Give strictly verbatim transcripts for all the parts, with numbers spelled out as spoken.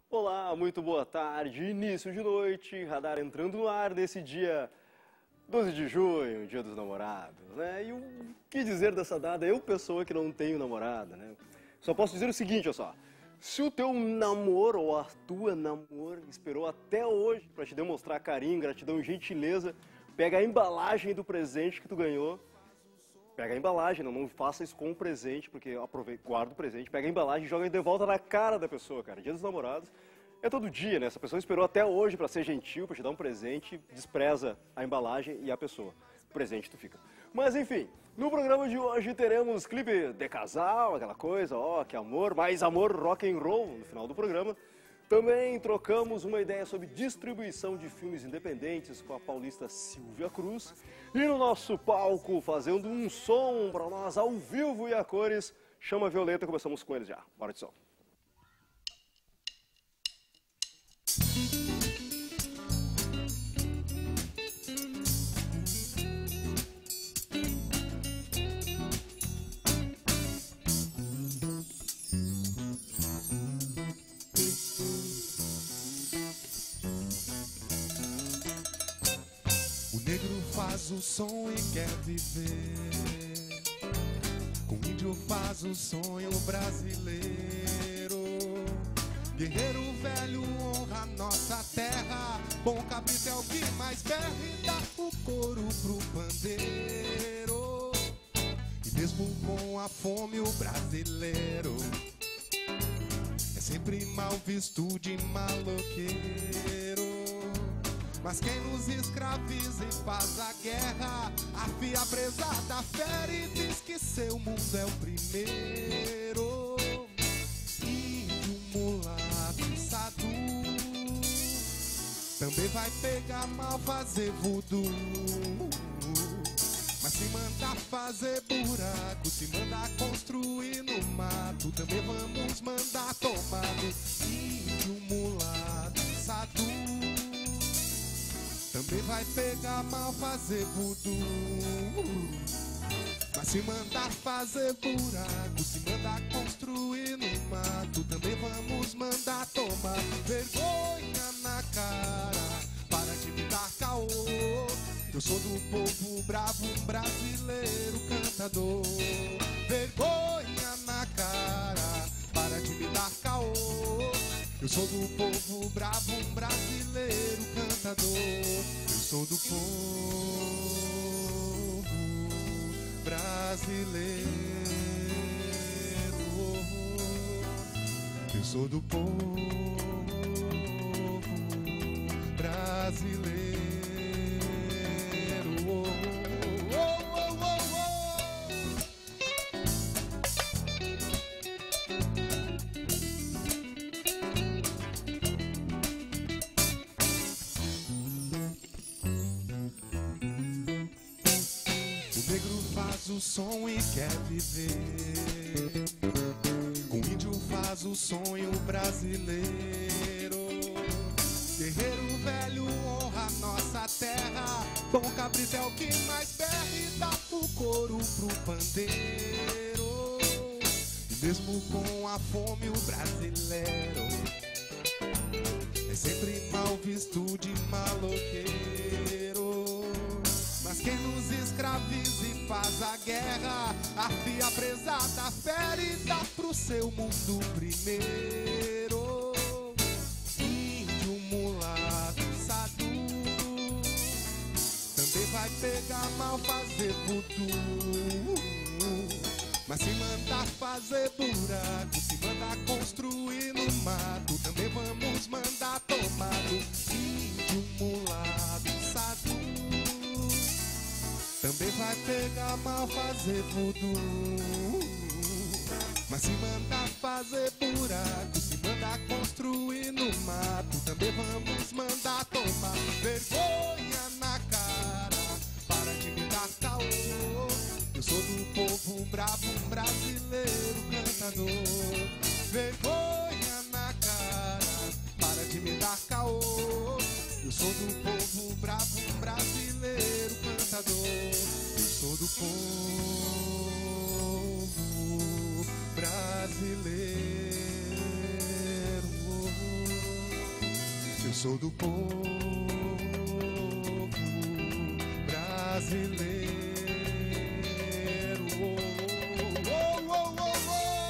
Olá, muito boa tarde, início de noite, radar entrando no ar nesse dia doze de junho, dia dos namorados, né? E o que dizer dessa data? Eu, pessoa que não tenho namorada, né? Só posso dizer o seguinte, olha só. Se o teu namoro ou a tua namor esperou até hoje para te demonstrar carinho, gratidão e gentileza, pega a embalagem do presente que tu ganhou. Pega a embalagem, não, não faça isso com o presente, porque aproveita, guarda o presente, pega a embalagem e joga de volta na cara da pessoa, cara. Dia dos namorados é todo dia, né? Essa pessoa esperou até hoje para ser gentil, para te dar um presente, despreza a embalagem e a pessoa. O presente tu fica. Mas enfim, no programa de hoje teremos clipe de casal, aquela coisa, ó, que amor, mais amor, rock and roll no final do programa. Também trocamos uma ideia sobre distribuição de filmes independentes com a paulista Silvia Cruz. E no nosso palco, fazendo um som para nós ao vivo e a cores, Chama Violeta, começamos com eles já. Bora de som. Faz o som e quer viver. O índio faz o sonho brasileiro. Guerreiro velho honra nossa terra. Bom cabrito é o que mais berra e dá o couro pro pandeiro. E mesmo com a fome o brasileiro é sempre mal visto de maloqueiro. Mas quem nos escraviza e faz a guerra, afia a presada fera e diz que seu mundo é o primeiro. Índio, mulato, sadu, também vai pegar mal, fazer voodoo. Mas se mandar fazer buraco, se mandar construir no mato, também vamos mandar tomado. Índio, mulato, sadu, também vai pegar mal, fazer voodoo. Mas se mandar fazer buraco, se mandar construir no mato, também vamos mandar tomar vergonha na cara. Para de me dar caô. Eu sou do povo bravo, um brasileiro cantador. Vergonha na cara. Para de me dar caô. Eu sou do povo bravo, um brasileiro cantador. Eu sou do povo brasileiro. Eu sou do povo brasileiro. O som e quer viver. O índio faz o sonho brasileiro. Guerreiro velho honra nossa terra. Bom cabrito é o que mais berra e dá o couro pro pandeiro. E mesmo com a fome o brasileiro é sempre mal visto de maloqueiro. Mas quem nos escraviza e faz a guerra, afia a presada fera e dá pro seu mundo primeiro. Índio, mulato, sadu, também vai pegar mal, fazer voodoo. Mas se mandar fazer buraco, se mandar construir no mato, também vamos mandar tomado. Índio, mulato, sadu, também vai pegar mal, fazer voodoo. Mas se mandar fazer buraco, se mandar construir no mato, também vamos mandar tomar vergonha na cara. Para de me dar caô. Eu sou do povo bravo, um brasileiro cantador. Vergonha na cara. Para de me dar caô. Eu sou do povo bravo, um brasileiro cantador. Eu sou do povo brasileiro. sou do povo brasileiro. Oh, oh, oh, oh,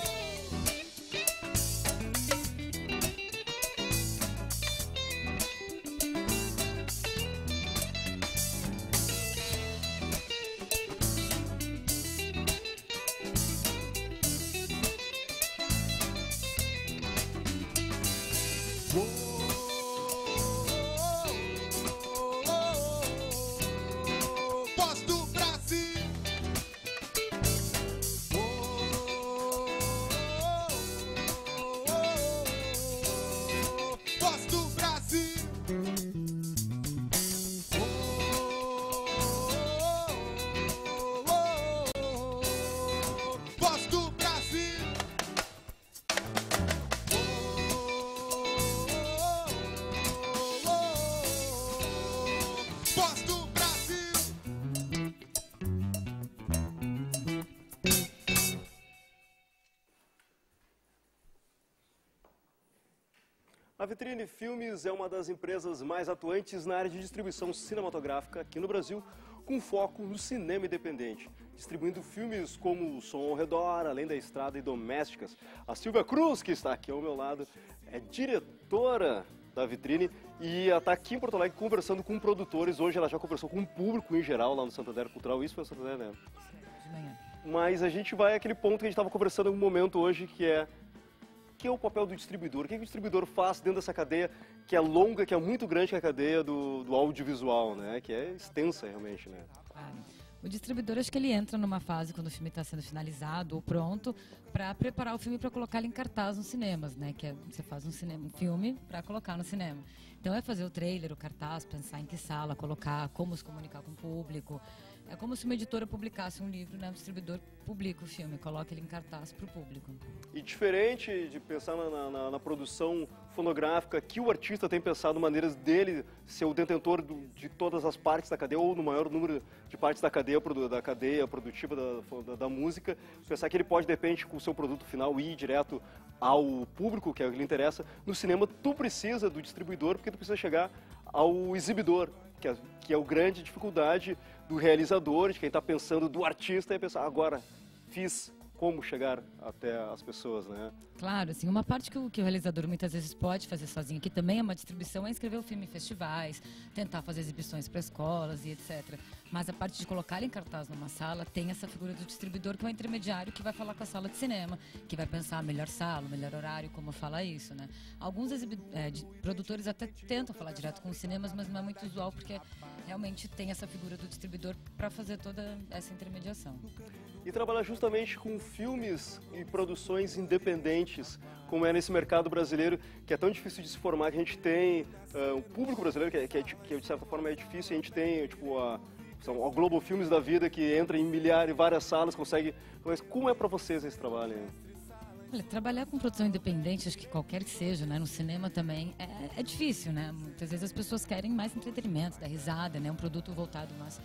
A Vitrine Filmes é uma das empresas mais atuantes na área de distribuição cinematográfica aqui no Brasil, com foco no cinema independente, distribuindo filmes como O Som ao Redor, Além da Estrada e Domésticas. A Silvia Cruz, que está aqui ao meu lado, é diretora da Vitrine e está aqui em Porto Alegre conversando com produtores. Hoje ela já conversou com o público em geral lá no Santander Cultural. Isso foi no Santander, né? De manhã. Mas a gente vai àquele ponto que a gente estava conversando em um momento hoje, que é que é o papel do distribuidor? O que, que o distribuidor faz dentro dessa cadeia que é longa, que é muito grande, que é a cadeia do, do audiovisual, né? Que é extensa realmente, né? Claro. O distribuidor, acho que ele entra numa fase quando o filme está sendo finalizado ou pronto para preparar o filme para colocar ele em cartaz nos cinemas, né? Que é, você faz um, cinema, um filme para colocar no cinema. Então é fazer o trailer, o cartaz, pensar em que sala colocar, como se comunicar com o público. É como se uma editora publicasse um livro, né? O distribuidor publica o filme, coloca ele em cartaz para o público. E diferente de pensar na, na, na produção fonográfica, que o artista tem pensado maneiras dele ser o detentor do, de todas as partes da cadeia, ou no maior número de partes da cadeia, da cadeia produtiva da, da, da música, pensar que ele pode, de repente, com o seu produto final, ir direto ao público, que é o que lhe interessa. No cinema, tu precisa do distribuidor, porque tu precisa chegar ao exibidor, que é, que é a grande dificuldade do realizador, de quem está pensando, do artista, é pensar, agora, fiz, como chegar até as pessoas, né? Claro, assim, uma parte que o, que o realizador muitas vezes pode fazer sozinho, que também é uma distribuição, é inscrever o filme em festivais, tentar fazer exibições para escolas e etcétera. Mas a parte de colocar ele em cartaz numa sala tem essa figura do distribuidor, que é o intermediário, que vai falar com a sala de cinema, que vai pensar a melhor sala, o melhor horário, como falar isso, né? Alguns é, de, produtores até tentam falar direto com os cinemas, mas não é muito usual, porque realmente tem essa figura do distribuidor para fazer toda essa intermediação. E trabalhar justamente com filmes e produções independentes, como é nesse mercado brasileiro, que é tão difícil de se formar, que a gente tem uh, um público brasileiro, que, é, que, é, que de certa forma é difícil, a gente tem tipo a, são a Globo Filmes da vida, que entra em milhares, várias salas, consegue... Mas como é para vocês esse trabalho? Hein? Olha, trabalhar com produção independente, acho que qualquer que seja, né, no cinema também, é, é difícil, né? Muitas vezes as pessoas querem mais entretenimento, dar risada, né? Um produto voltado mais,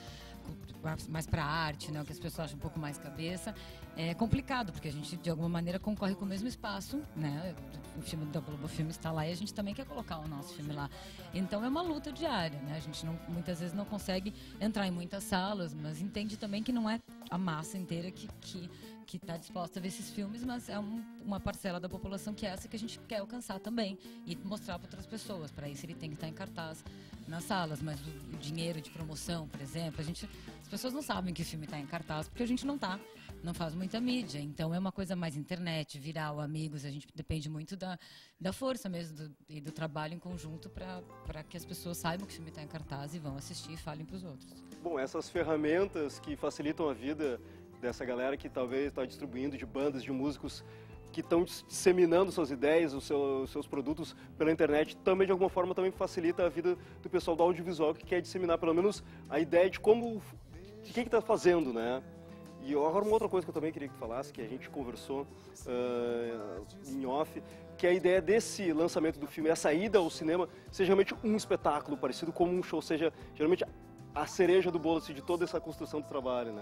mais para a arte, né? O que as pessoas acham um pouco mais cabeça. É complicado, porque a gente, de alguma maneira, concorre com o mesmo espaço, né? O filme da Globo Filmes está lá e a gente também quer colocar o nosso filme lá. Então é uma luta diária, né? A gente não, muitas vezes não consegue entrar em muitas salas, mas entende também que não é a massa inteira que... que que está disposta a ver esses filmes, mas é um, uma parcela da população que é essa que a gente quer alcançar também e mostrar para outras pessoas. Para isso ele tem que estar em cartaz nas salas, mas o, o dinheiro de promoção, por exemplo, a gente, as pessoas não sabem que o filme está em cartaz porque a gente não tá, não faz muita mídia, então é uma coisa mais internet, viral, amigos, a gente depende muito da, da força mesmo do, e do trabalho em conjunto para que as pessoas saibam que o filme está em cartaz e vão assistir e falem para os outros. Bom, essas ferramentas que facilitam a vida dessa galera que talvez está distribuindo, de bandas, de músicos que estão disseminando suas ideias, os seus, os seus produtos pela internet, também de alguma forma também facilita a vida do pessoal do audiovisual que quer disseminar pelo menos a ideia de como, de quem que está fazendo, né? E agora uma outra coisa que eu também queria que tu falasse, que a gente conversou uh, em off, que é a ideia desse lançamento do filme, a saída ao cinema, seja realmente um espetáculo parecido como um show, seja geralmente a cereja do bolo assim, de toda essa construção do trabalho, né?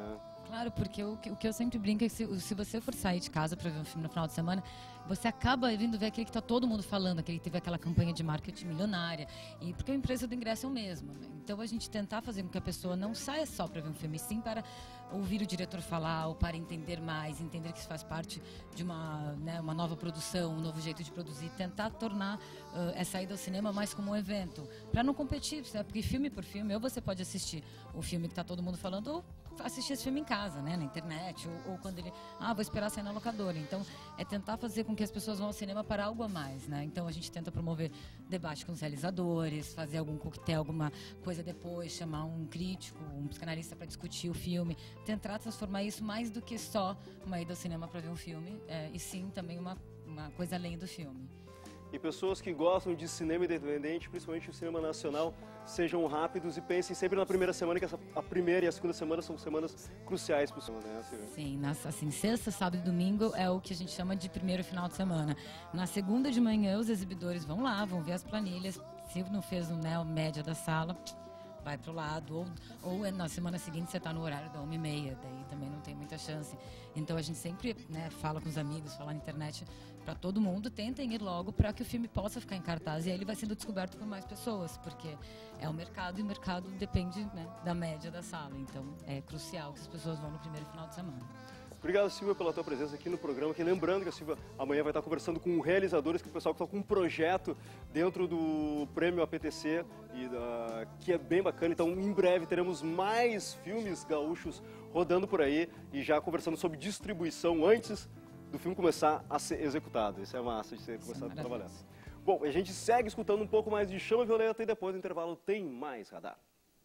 Claro, porque o que, o que eu sempre brinco é que se, se você for sair de casa para ver um filme no final de semana, você acaba vindo ver aquele que está todo mundo falando, aquele que teve aquela campanha de marketing milionária, e porque a empresa do ingresso é o mesmo, né? Então a gente tentar fazer com que a pessoa não saia só para ver um filme, sim para ouvir o diretor falar, ou para entender mais, entender que isso faz parte de uma, né, uma nova produção, um novo jeito de produzir, tentar tornar uh, essa ida ao cinema mais como um evento, para não competir, sabe? Porque filme por filme, ou você pode assistir o filme que está todo mundo falando, ou assistir esse filme em casa, né, na internet, ou, ou quando ele, ah, vou esperar sair na locadora. Então, é tentar fazer com que as pessoas vão ao cinema para algo a mais, né? Então, a gente tenta promover debate com os realizadores, fazer algum coquetel, alguma coisa depois, chamar um crítico, um psicanalista para discutir o filme, tentar transformar isso mais do que só uma ida ao cinema para ver um filme, é, e sim também uma, uma coisa além do filme. E pessoas que gostam de cinema independente, principalmente o cinema nacional, sejam rápidos e pensem sempre na primeira semana, que essa, a primeira e a segunda semana são semanas cruciais para o cinema, né, Silvia? Sim, nas, assim, sexta, sábado e domingo é o que a gente chama de primeiro final de semana. Na segunda de manhã, os exibidores vão lá, vão ver as planilhas. Se não fez o, né, a média da sala, vai para o lado. Ou, ou na semana seguinte você está no horário da uma e meia, daí também não tem muita chance. Então a gente sempre, né, fala com os amigos, fala na internet para todo mundo, tentem ir logo para que o filme possa ficar em cartaz e aí ele vai sendo descoberto por mais pessoas, porque é o mercado e o mercado depende, né, da média da sala. Então é crucial que as pessoas vão no primeiro final de semana. Obrigado, Silvia, pela tua presença aqui no programa. Que lembrando que a Silvia amanhã vai estar conversando com realizadores, que o pessoal que está com um projeto dentro do Prêmio A P T C, e, uh, que é bem bacana. Então, em breve, teremos mais filmes gaúchos rodando por aí e já conversando sobre distribuição antes do filme começar a ser executado. Isso é massa de ser começado a trabalhar. Bom, a gente segue escutando um pouco mais de Chama Violeta e depois do intervalo tem mais Radar.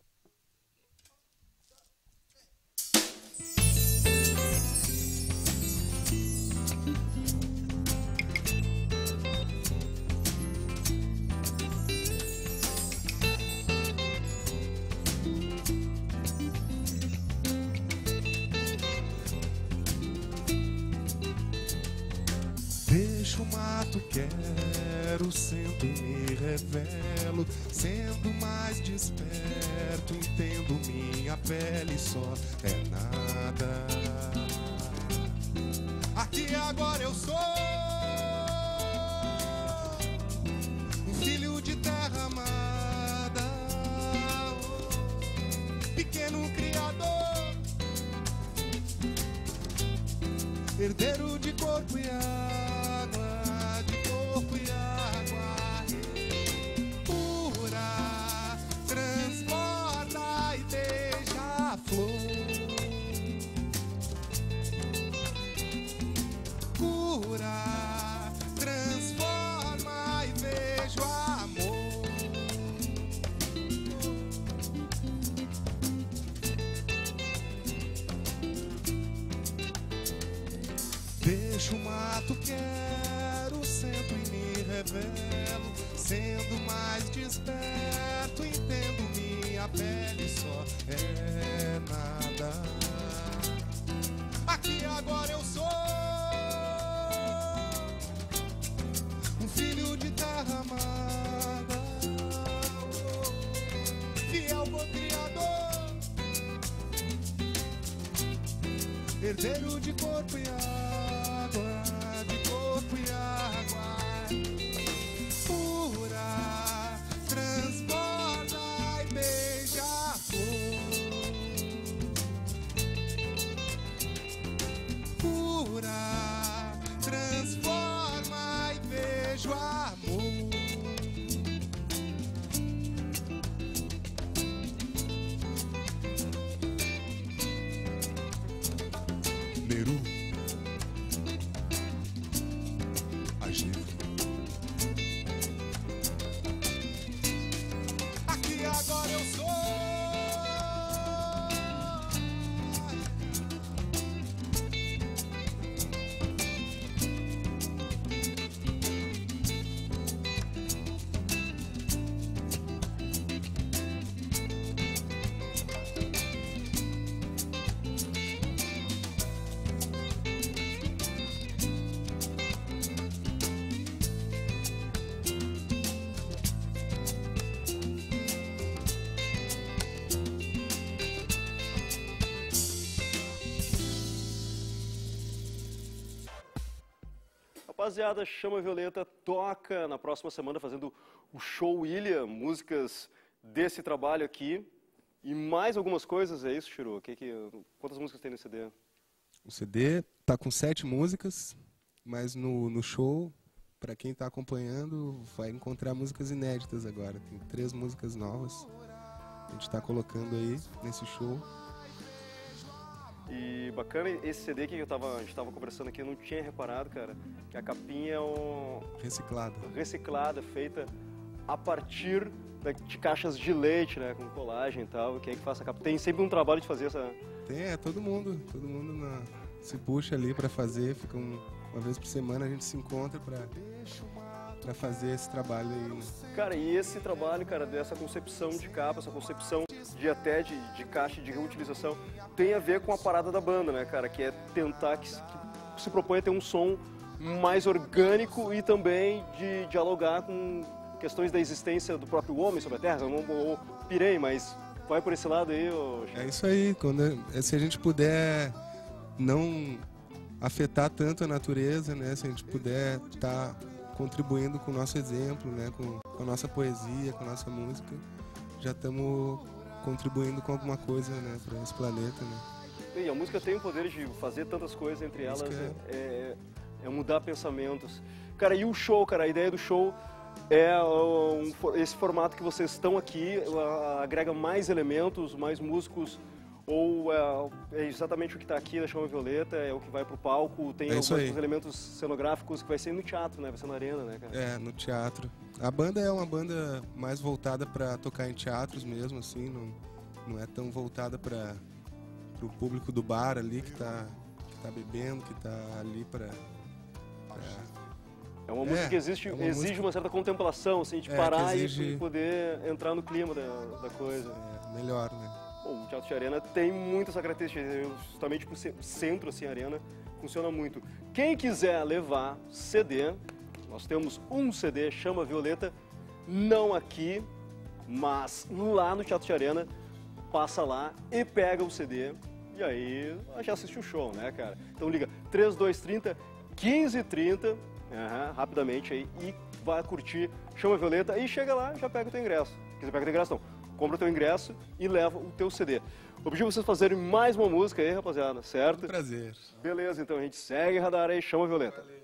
Deixo o mato, quero, sento e me revelo, sendo mais desperto, entendo minha pele, só é nada. Aqui agora eu sou um filho de terra amada, pequeno criador, herdeiro de corpo e alma. Deixo o mato, quero, sento e me revelo, sendo mais desperto, entendo minha pele, só é nada. Aqui agora eu sou um filho de terra amada, fiel bom criador, herdeiro de corpo e alma. De corpo e água pura, transborda e beija a flor. Pura, transforma e vejo amor. Neru, Rapaziada, Chama Violeta toca na próxima semana fazendo o show Ilha, músicas desse trabalho aqui. E mais algumas coisas, é isso, Chiru? Que, que, quantas músicas tem no C D? O C D tá com sete músicas, mas no, no show, para quem está acompanhando, vai encontrar músicas inéditas agora. Tem três músicas novas. A gente está colocando aí nesse show. E bacana esse C D que eu tava, a gente estava conversando aqui, eu não tinha reparado, cara, que a capinha é um... Reciclada. Reciclada, feita a partir de caixas de leite, né, com colagem e tal. Quem é que faz a capa? Tem sempre um trabalho de fazer essa... Tem, é todo mundo, todo mundo na... se puxa ali para fazer, fica um... uma vez por semana a gente se encontra para para fazer esse trabalho aí, né? Cara, e esse trabalho, cara, dessa concepção de capa, essa concepção de até de, de caixa de reutilização, tem a ver com a parada da banda, né, cara, que é tentar que, que se propõe a ter um som mais orgânico e também de dialogar com questões da existência do próprio homem sobre a Terra. Eu não eu pirei, mas vai por esse lado aí, ô... É isso aí, quando, se a gente puder não afetar tanto a natureza, né, se a gente puder estar tá contribuindo com o nosso exemplo, né, com, com a nossa poesia, com a nossa música, já estamos contribuindo com alguma coisa, né, para esse planeta, né. E a música tem o poder de fazer tantas coisas, entre elas é, é, é mudar pensamentos. Cara, e o show, cara, a ideia do show é um, esse formato que vocês estão aqui, agrega mais elementos, mais músicos, ou é, é exatamente o que está aqui na Chama Violeta, é o que vai para o palco, tem é alguns elementos cenográficos que vai ser no teatro, né? Vai ser na arena, né, cara? É, no teatro. A banda é uma banda mais voltada para tocar em teatros mesmo, assim, não, não é tão voltada para o público do bar ali, que está que tá bebendo, que está ali para... É uma música é, que existe, é uma exige música... uma certa contemplação, assim, de é, parar exige... e poder entrar no clima da, da coisa. É, melhor, né? Bom, o Teatro de Arena tem muitas características, justamente por ser centro, assim, a arena funciona muito. Quem quiser levar C D, nós temos um C D, Chama Violeta, não aqui, mas lá no Teatro de Arena, passa lá e pega o C D, e aí já assiste o show, né, cara? Então liga trinta e dois trinta, quinze trinta, uhum, rapidamente aí, e vai curtir Chama Violeta e chega lá, já pega o teu ingresso. Quer dizer, pega o teu ingresso não. Compra o teu ingresso e leva o teu C D. O objetivo é vocês fazerem mais uma música aí, rapaziada, certo? Um prazer. Beleza, então a gente segue Radar aí, Chama Violeta. Valeu.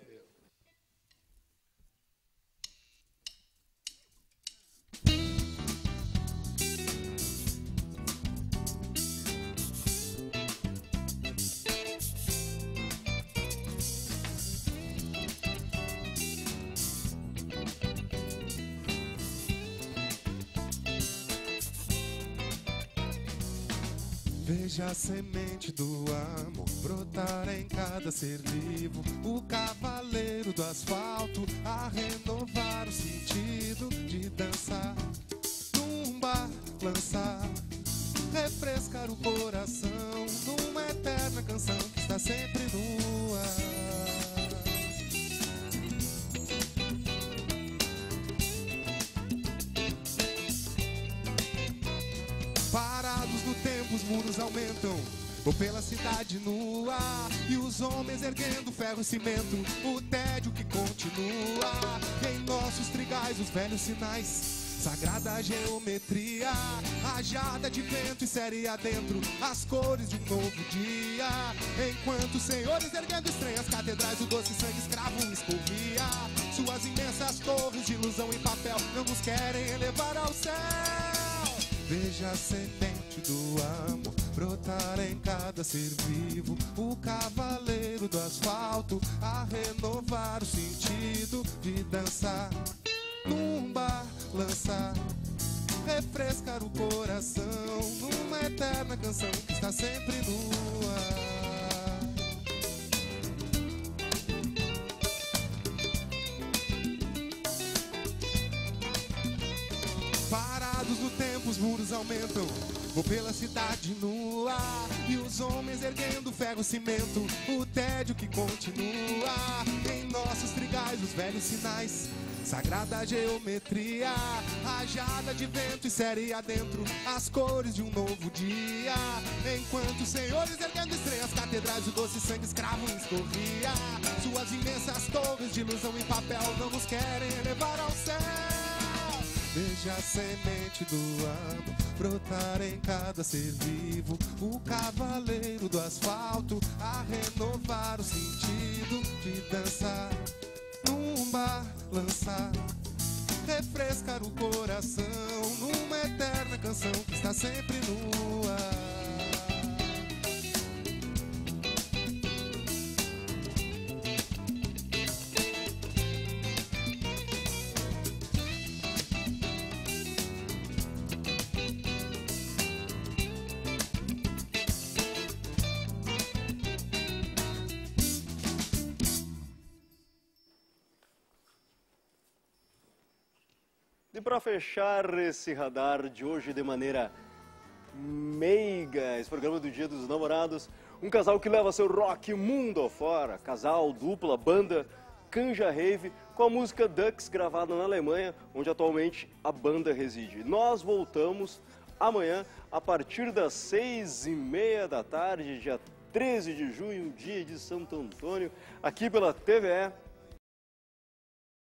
Veja a semente do amor brotar em cada ser vivo, o cavaleiro do asfalto a renovar o sentido de dançar, tumbar, lançar, refrescar o coração numa eterna canção que está sempre no ar. Parados no tempo, os muros aumentam, vou pela cidade no ar, e os homens erguendo ferro e cimento, o tédio que continua. Em nossos trigais os velhos sinais, sagrada geometria, rajada de vento e série adentro, as cores de um novo dia. Enquanto os senhores erguendo estranhas catedrais, o doce sangue escravo escorria. Suas imensas torres de ilusão em papel não nos querem elevar ao céu. Veja a semente do amor brotar em cada ser vivo, o cavaleiro do asfalto a renovar o sentido de dançar, num bar, lançar, refrescar o coração numa eterna canção que está sempre no ar. Parados no tempo, os muros aumentam, vou pela cidade no ar, e os homens erguendo ferro e cimento, o tédio que continua. Em nossos trigais faz os velhos sinais. Sagrada geometria, rajada de vento e série adentro, as cores de um novo dia. Enquanto os senhores erguendo estrelas, catedrais, o doce sangue escravo escorria. Suas imensas torres de ilusão em papel não nos querem elevar ao céu. Veja a semente do ano brotar em cada ser vivo, o cavaleiro do asfalto a renovar o sentido de dançar num bar, lançar, refrescar o coração numa eterna canção que está sempre no ar. E para fechar esse radar de hoje de maneira meiga, esse programa do Dia dos Namorados, um casal que leva seu rock mundo afora, casal, dupla, banda, Canja Rave, com a música Ducks, gravada na Alemanha, onde atualmente a banda reside. Nós voltamos amanhã, a partir das seis e meia da tarde, dia treze de junho, dia de Santo Antônio, aqui pela T V E.